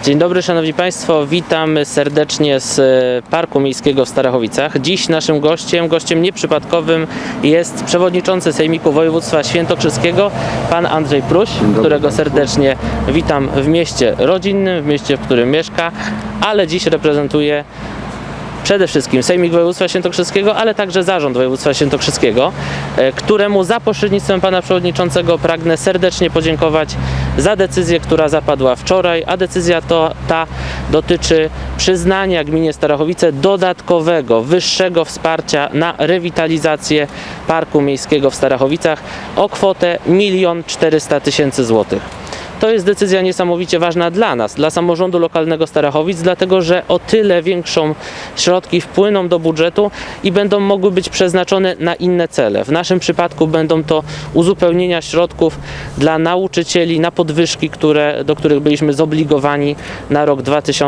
Dzień dobry Szanowni Państwo, witam serdecznie z Parku Miejskiego w Starachowicach. Dziś naszym gościem nieprzypadkowym jest przewodniczący Sejmiku Województwa Świętokrzyskiego, pan Andrzej Pruś, którego serdecznie witam w mieście rodzinnym, w mieście, w którym mieszka, ale dziś reprezentuje przede wszystkim Sejmik Województwa Świętokrzyskiego, ale także Zarząd Województwa Świętokrzyskiego, któremu za pośrednictwem pana przewodniczącego pragnę serdecznie podziękować za decyzję, która zapadła wczoraj, a decyzja ta dotyczy przyznania gminie Starachowice dodatkowego, wyższego wsparcia na rewitalizację Parku Miejskiego w Starachowicach o kwotę 1 400 000 złotych. To jest decyzja niesamowicie ważna dla nas, dla samorządu lokalnego Starachowic, dlatego że o tyle większą środki wpłyną do budżetu i będą mogły być przeznaczone na inne cele. W naszym przypadku będą to uzupełnienia środków dla nauczycieli na podwyżki, do których byliśmy zobligowani na rok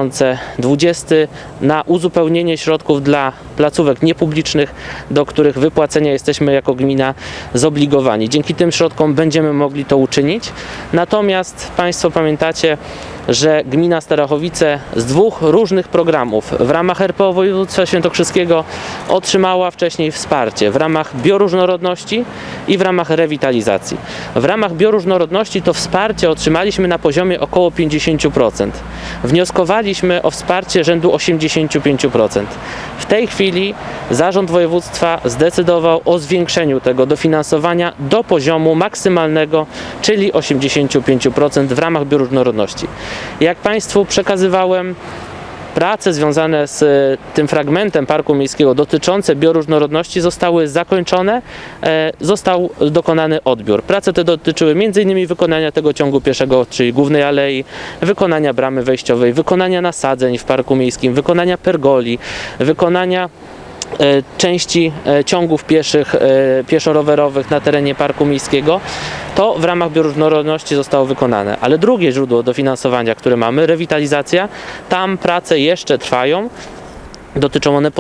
2020, na uzupełnienie środków dla placówek niepublicznych, do których wypłacenia jesteśmy jako gmina zobligowani. Dzięki tym środkom będziemy mogli to uczynić. Natomiast Państwo pamiętacie, że gmina Starachowice z dwóch różnych programów w ramach RPO Województwa Świętokrzyskiego otrzymała wcześniej wsparcie w ramach bioróżnorodności i w ramach rewitalizacji. W ramach bioróżnorodności to wsparcie otrzymaliśmy na poziomie około 50%. Wnioskowaliśmy o wsparcie rzędu 85%. W tej chwili Zarząd Województwa zdecydował o zwiększeniu tego dofinansowania do poziomu maksymalnego, czyli 85% w ramach bioróżnorodności. Jak Państwu przekazywałem, prace związane z tym fragmentem Parku Miejskiego dotyczące bioróżnorodności zostały zakończone, został dokonany odbiór. Prace te dotyczyły m.in. wykonania tego ciągu pieszego, czyli głównej alei, wykonania bramy wejściowej, wykonania nasadzeń w Parku Miejskim, wykonania pergoli, wykonania części ciągów pieszych, pieszo-rowerowych na terenie Parku Miejskiego. To w ramach bioróżnorodności zostało wykonane. Ale drugie źródło dofinansowania, które mamy, rewitalizacja, tam prace jeszcze trwają. Dotyczą one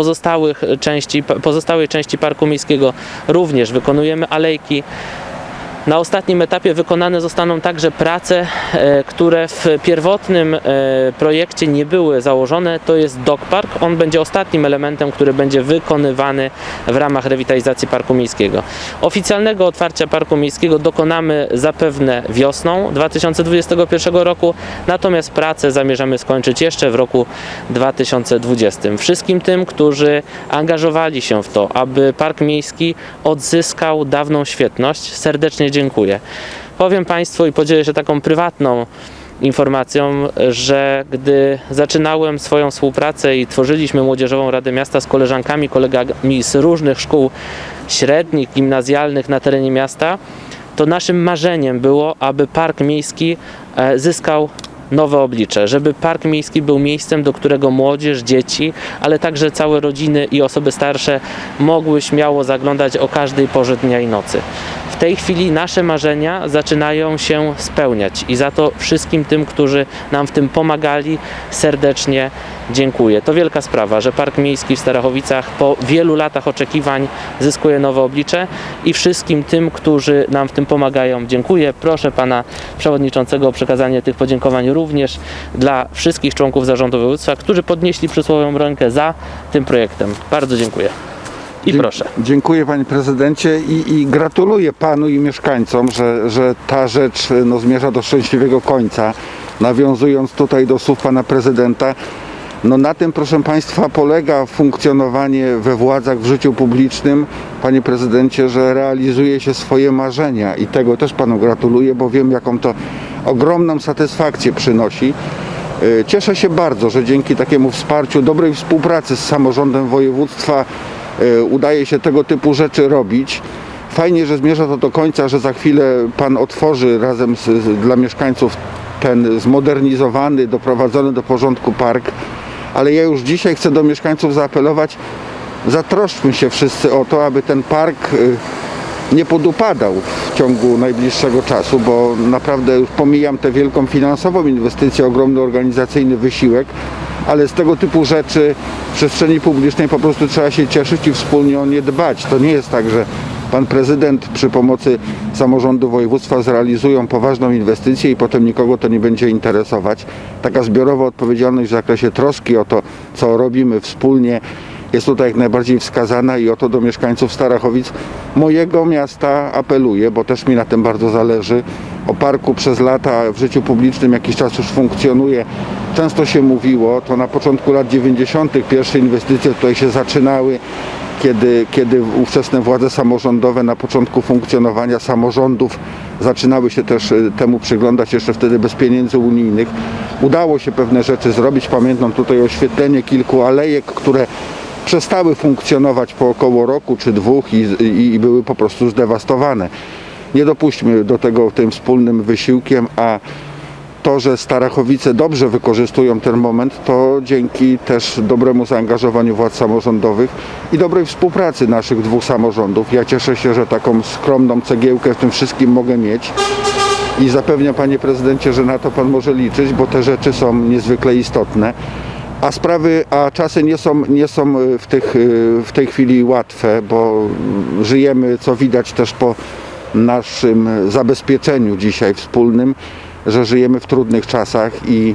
pozostałej części Parku Miejskiego. Również wykonujemy alejki. Na ostatnim etapie wykonane zostaną także prace, które w pierwotnym projekcie nie były założone. To jest dog park. On będzie ostatnim elementem, który będzie wykonywany w ramach rewitalizacji Parku Miejskiego. Oficjalnego otwarcia Parku Miejskiego dokonamy zapewne wiosną 2021 roku, natomiast pracę zamierzamy skończyć jeszcze w roku 2020. Wszystkim tym, którzy angażowali się w to, aby Park Miejski odzyskał dawną świetność, serdecznie dziękuję. Powiem Państwu i podzielę się taką prywatną informacją, że gdy zaczynałem swoją współpracę i tworzyliśmy Młodzieżową Radę Miasta z koleżankami, kolegami z różnych szkół średnich, gimnazjalnych na terenie miasta, to naszym marzeniem było, aby Park Miejski zyskał nowe oblicze, żeby Park Miejski był miejscem, do którego młodzież, dzieci, ale także całe rodziny i osoby starsze mogły śmiało zaglądać o każdej porze dnia i nocy. W tej chwili nasze marzenia zaczynają się spełniać i za to wszystkim tym, którzy nam w tym pomagali, serdecznie dziękuję. To wielka sprawa, że Park Miejski w Starachowicach po wielu latach oczekiwań zyskuje nowe oblicze i wszystkim tym, którzy nam w tym pomagają, dziękuję. Proszę pana przewodniczącego o przekazanie tych podziękowań również dla wszystkich członków zarządu województwa, którzy podnieśli przysłowiową rękę za tym projektem. Bardzo dziękuję. I proszę. Dziękuję panie prezydencie i gratuluję panu i mieszkańcom, że ta rzecz zmierza do szczęśliwego końca. Nawiązując tutaj do słów pana prezydenta, na tym, proszę państwa, polega funkcjonowanie we władzach, w życiu publicznym, panie prezydencie, że realizuje się swoje marzenia i tego też panu gratuluję, bo wiem, jaką to ogromną satysfakcję przynosi. Cieszę się bardzo, że dzięki takiemu wsparciu, dobrej współpracy z samorządem województwa udaje się tego typu rzeczy robić. Fajnie, że zmierza to do końca, że za chwilę pan otworzy razem dla mieszkańców ten zmodernizowany, doprowadzony do porządku park. Ale ja już dzisiaj chcę do mieszkańców zaapelować, zatroszczmy się wszyscy o to, aby ten park nie podupadał w ciągu najbliższego czasu, bo naprawdę już pomijam tę wielką finansową inwestycję, ogromny organizacyjny wysiłek, ale z tego typu rzeczy w przestrzeni publicznej po prostu trzeba się cieszyć i wspólnie o nie dbać. To nie jest tak, że pan prezydent przy pomocy samorządu województwa zrealizują poważną inwestycję i potem nikogo to nie będzie interesować. Taka zbiorowa odpowiedzialność w zakresie troski o to, co robimy wspólnie, jest tutaj jak najbardziej wskazana i o to do mieszkańców Starachowic, mojego miasta, apeluję, bo też mi na tym bardzo zależy. O parku przez lata w życiu publicznym jakiś czas już funkcjonuje. Często się mówiło, to na początku lat 90. pierwsze inwestycje tutaj się zaczynały, kiedy ówczesne władze samorządowe na początku funkcjonowania samorządów zaczynały się też temu przyglądać, jeszcze wtedy bez pieniędzy unijnych. Udało się pewne rzeczy zrobić. Pamiętam tutaj oświetlenie kilku alejek, które przestały funkcjonować po około roku czy dwóch i były po prostu zdewastowane. Nie dopuśćmy do tego tym wspólnym wysiłkiem, a to, że Starachowice dobrze wykorzystują ten moment, to dzięki też dobremu zaangażowaniu władz samorządowych i dobrej współpracy naszych dwóch samorządów. Ja cieszę się, że taką skromną cegiełkę w tym wszystkim mogę mieć i zapewniam, panie prezydencie, że na to pan może liczyć, bo te rzeczy są niezwykle istotne. A czasy nie są w tej chwili łatwe, bo żyjemy, co widać też po naszym zabezpieczeniu dzisiaj wspólnym, że żyjemy w trudnych czasach i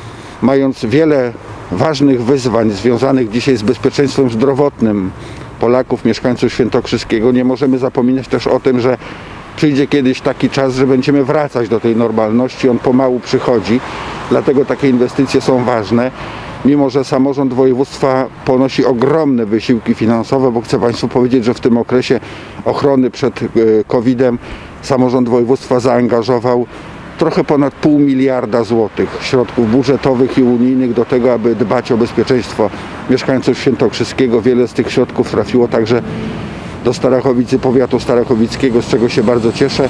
mając wiele ważnych wyzwań związanych dzisiaj z bezpieczeństwem zdrowotnym Polaków, mieszkańców Świętokrzyskiego, nie możemy zapominać też o tym, że przyjdzie kiedyś taki czas, że będziemy wracać do tej normalności, on pomału przychodzi, dlatego takie inwestycje są ważne. Mimo że samorząd województwa ponosi ogromne wysiłki finansowe, bo chcę państwu powiedzieć, że w tym okresie ochrony przed COVID-em samorząd województwa zaangażował trochę ponad 0,5 miliarda złotych środków budżetowych i unijnych do tego, aby dbać o bezpieczeństwo mieszkańców Świętokrzyskiego. Wiele z tych środków trafiło także do Starachowic i powiatu starachowickiego, z czego się bardzo cieszę,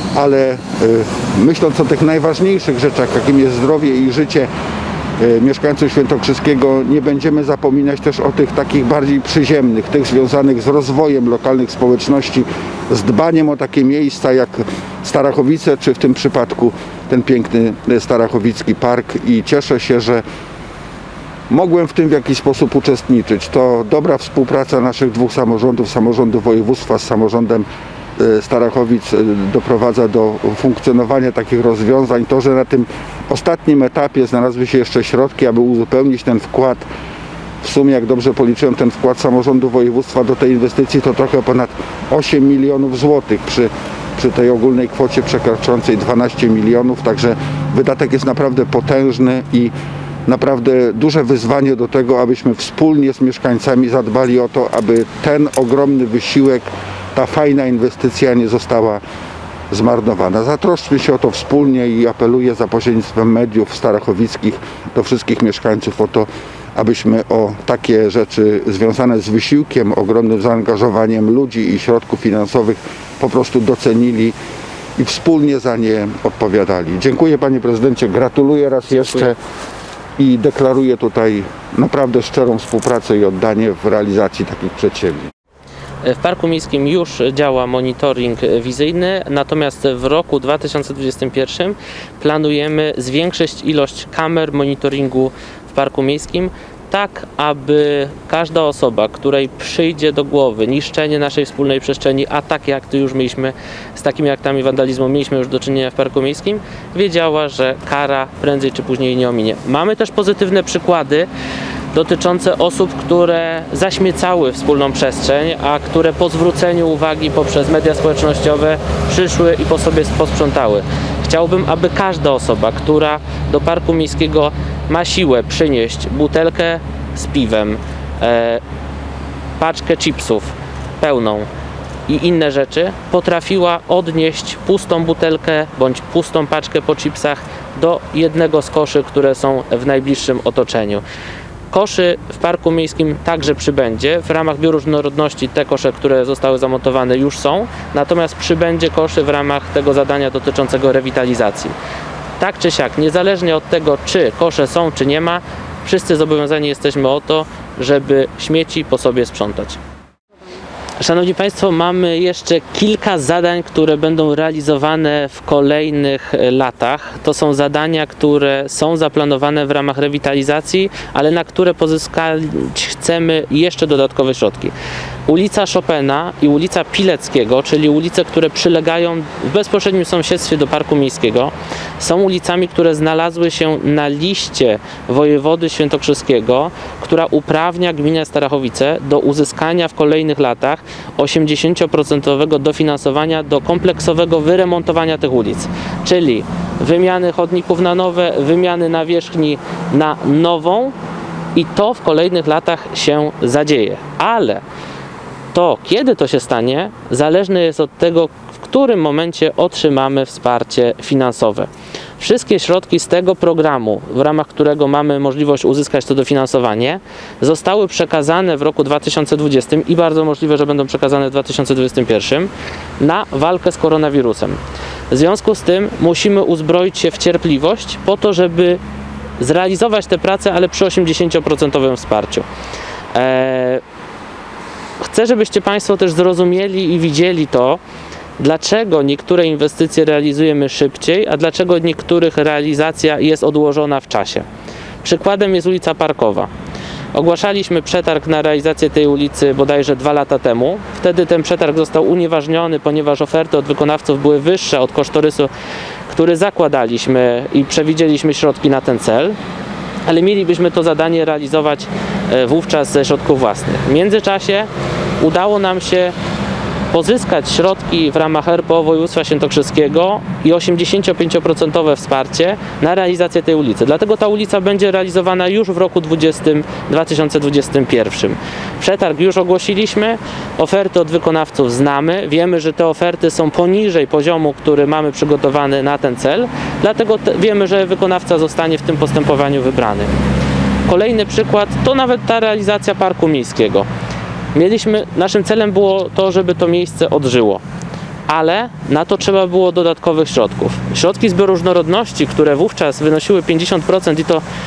ale myśląc o tych najważniejszych rzeczach, jakim jest zdrowie i życie mieszkańców Świętokrzyskiego, nie będziemy zapominać też o tych takich bardziej przyziemnych, tych związanych z rozwojem lokalnych społeczności, z dbaniem o takie miejsca jak Starachowice, czy w tym przypadku ten piękny Starachowicki Park i cieszę się, że mogłem w tym w jakiś sposób uczestniczyć. To dobra współpraca naszych dwóch samorządów, samorządu województwa z samorządem Starachowic doprowadza do funkcjonowania takich rozwiązań. To, że na tym ostatnim etapie znalazły się jeszcze środki, aby uzupełnić ten wkład, w sumie jak dobrze policzyłem, ten wkład samorządu województwa do tej inwestycji to trochę ponad 8 milionów złotych przy tej ogólnej kwocie przekraczającej 12 milionów, także wydatek jest naprawdę potężny i naprawdę duże wyzwanie do tego, abyśmy wspólnie z mieszkańcami zadbali o to, aby ten ogromny wysiłek, ta fajna inwestycja nie została zmarnowana. Zatroszczmy się o to wspólnie i apeluję za pośrednictwem mediów starachowickich do wszystkich mieszkańców o to, abyśmy o takie rzeczy związane z wysiłkiem, ogromnym zaangażowaniem ludzi i środków finansowych po prostu docenili i wspólnie za nie odpowiadali. Dziękuję, panie prezydencie, gratuluję raz jeszcze i deklaruję tutaj naprawdę szczerą współpracę i oddanie w realizacji takich przedsięwzięć. W Parku Miejskim już działa monitoring wizyjny, natomiast w roku 2021 planujemy zwiększyć ilość kamer monitoringu w Parku Miejskim, tak aby każda osoba, której przyjdzie do głowy niszczenie naszej wspólnej przestrzeni, a takie akty już mieliśmy, z takimi aktami wandalizmu mieliśmy już do czynienia w Parku Miejskim, wiedziała, że kara prędzej czy później nie ominie. Mamy też pozytywne przykłady dotyczące osób, które zaśmiecały wspólną przestrzeń, a które po zwróceniu uwagi poprzez media społecznościowe przyszły i po sobie posprzątały. Chciałbym, aby każda osoba, która do Parku Miejskiego ma siłę przynieść butelkę z piwem, paczkę chipsów pełną i inne rzeczy, potrafiła odnieść pustą butelkę bądź pustą paczkę po chipsach do jednego z koszy, które są w najbliższym otoczeniu. Koszy w Parku Miejskim także przybędzie. W ramach bioróżnorodności te kosze, które zostały zamontowane, już są, natomiast przybędzie koszy w ramach tego zadania dotyczącego rewitalizacji. Tak czy siak, niezależnie od tego, czy kosze są, czy nie ma, wszyscy zobowiązani jesteśmy o to, żeby śmieci po sobie sprzątać. Szanowni Państwo, mamy jeszcze kilka zadań, które będą realizowane w kolejnych latach. To są zadania, które są zaplanowane w ramach rewitalizacji, ale na które pozyskać chcemy jeszcze dodatkowe środki. Ulica Chopina i ulica Pileckiego, czyli ulice, które przylegają w bezpośrednim sąsiedztwie do Parku Miejskiego, są ulicami, które znalazły się na liście wojewody świętokrzyskiego, która uprawnia gminę Starachowice do uzyskania w kolejnych latach 80% dofinansowania do kompleksowego wyremontowania tych ulic, czyli wymiany chodników na nowe, wymiany nawierzchni na nową i to w kolejnych latach się zadzieje. Ale to, kiedy to się stanie, zależne jest od tego, w którym momencie otrzymamy wsparcie finansowe. Wszystkie środki z tego programu, w ramach którego mamy możliwość uzyskać to dofinansowanie, zostały przekazane w roku 2020 i bardzo możliwe, że będą przekazane w 2021 na walkę z koronawirusem. W związku z tym musimy uzbroić się w cierpliwość po to, żeby zrealizować te prace, ale przy 80% wsparciu. Chcę, żebyście Państwo też zrozumieli i widzieli to, dlaczego niektóre inwestycje realizujemy szybciej, a dlaczego niektórych realizacja jest odłożona w czasie. Przykładem jest ulica Parkowa. Ogłaszaliśmy przetarg na realizację tej ulicy bodajże 2 lata temu. Wtedy ten przetarg został unieważniony, ponieważ oferty od wykonawców były wyższe od kosztorysu, który zakładaliśmy i przewidzieliśmy środki na ten cel. Ale mielibyśmy to zadanie realizować wówczas ze środków własnych. W międzyczasie udało nam się pozyskać środki w ramach RPO województwa świętokrzyskiego i 85% wsparcie na realizację tej ulicy. Dlatego ta ulica będzie realizowana już w roku 2021. Przetarg już ogłosiliśmy, oferty od wykonawców znamy, wiemy, że te oferty są poniżej poziomu, który mamy przygotowany na ten cel, dlatego wiemy, że wykonawca zostanie w tym postępowaniu wybrany. Kolejny przykład to nawet ta realizacja Parku Miejskiego. Naszym celem było to, żeby to miejsce odżyło, ale na to trzeba było dodatkowych środków. Środki z bioróżnorodności, które wówczas wynosiły 50% i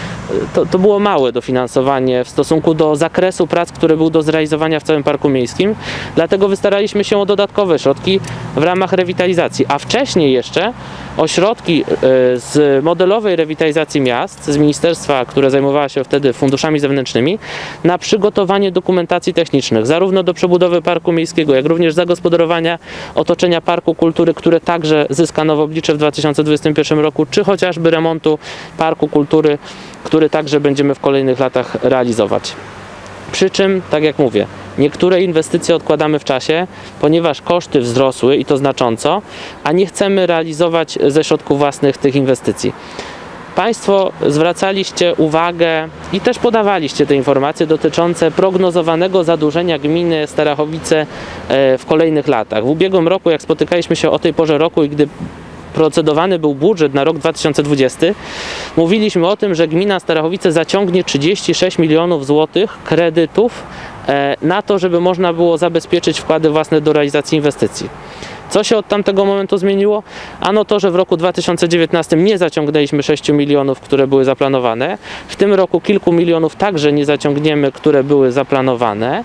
to było małe dofinansowanie w stosunku do zakresu prac, który był do zrealizowania w całym Parku Miejskim, dlatego wystaraliśmy się o dodatkowe środki w ramach rewitalizacji, a wcześniej jeszcze o środki z modelowej rewitalizacji miast, z ministerstwa, które zajmowało się wtedy funduszami zewnętrznymi, na przygotowanie dokumentacji technicznych, zarówno do przebudowy Parku Miejskiego, jak również zagospodarowania otoczenia Parku Kultury, które także zyska nowe oblicze w 2021 roku, czy chociażby remontu Parku Kultury, który także będziemy w kolejnych latach realizować. Przy czym, tak jak mówię, niektóre inwestycje odkładamy w czasie, ponieważ koszty wzrosły i to znacząco, a nie chcemy realizować ze środków własnych tych inwestycji. Państwo zwracaliście uwagę i też podawaliście te informacje dotyczące prognozowanego zadłużenia gminy Starachowice w kolejnych latach. W ubiegłym roku, jak spotykaliśmy się o tej porze roku i gdy procedowany był budżet na rok 2020, mówiliśmy o tym, że gmina Starachowice zaciągnie 36 milionów złotych kredytów na to, żeby można było zabezpieczyć wkłady własne do realizacji inwestycji. Co się od tamtego momentu zmieniło? Ano to, że w roku 2019 nie zaciągnęliśmy 6 milionów, które były zaplanowane. W tym roku kilku milionów także nie zaciągniemy, które były zaplanowane.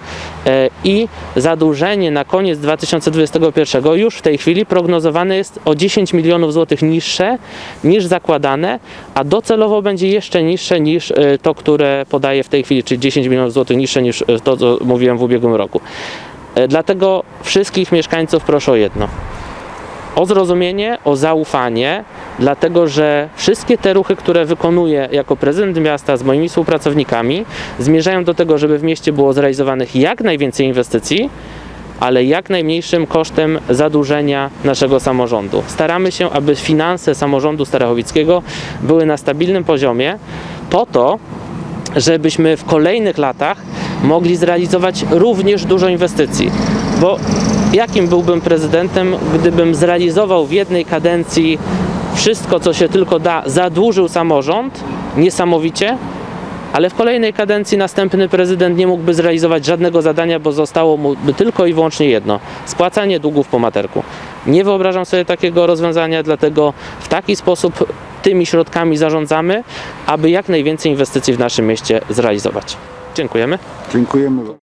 I zadłużenie na koniec 2021 już w tej chwili prognozowane jest o 10 milionów złotych niższe niż zakładane, a docelowo będzie jeszcze niższe niż to, które podaję w tej chwili, czyli 10 milionów złotych niższe niż to, co mówiłem w ubiegłym roku. Dlatego wszystkich mieszkańców proszę o jedno. O zrozumienie, o zaufanie, dlatego że wszystkie te ruchy, które wykonuję jako prezydent miasta z moimi współpracownikami, zmierzają do tego, żeby w mieście było zrealizowanych jak najwięcej inwestycji, ale jak najmniejszym kosztem zadłużenia naszego samorządu. Staramy się, aby finanse samorządu starachowickiego były na stabilnym poziomie, po to, żebyśmy w kolejnych latach mogli zrealizować również dużo inwestycji. Bo jakim byłbym prezydentem, gdybym zrealizował w jednej kadencji wszystko, co się tylko da, zadłużył samorząd niesamowicie, ale w kolejnej kadencji następny prezydent nie mógłby zrealizować żadnego zadania, bo zostało mu tylko i wyłącznie jedno: spłacanie długów po materku. Nie wyobrażam sobie takiego rozwiązania, dlatego w taki sposób tymi środkami zarządzamy, aby jak najwięcej inwestycji w naszym mieście zrealizować. Dziękujemy. Dziękujemy.